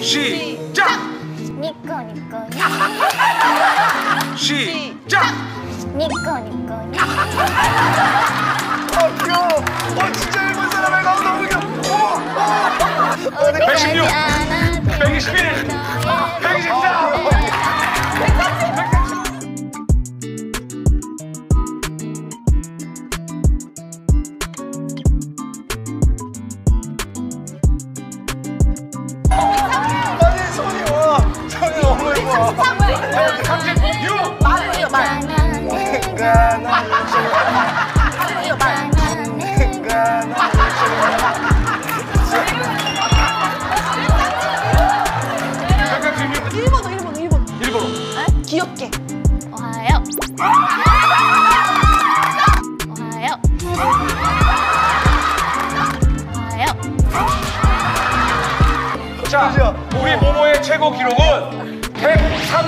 시작! 니꺼 니꺼 시작! 니꺼 니꺼 귀여워. 진짜 일본 사람의 가오 너무 귀여워. 116, 121, 124. 아니 손이 와. 손이 너무 예뻐. 36. 말해요 말. 일본어. 귀엽게. 오하요 오하요 오하요 자, 우리 모모의 최고 기록은 103.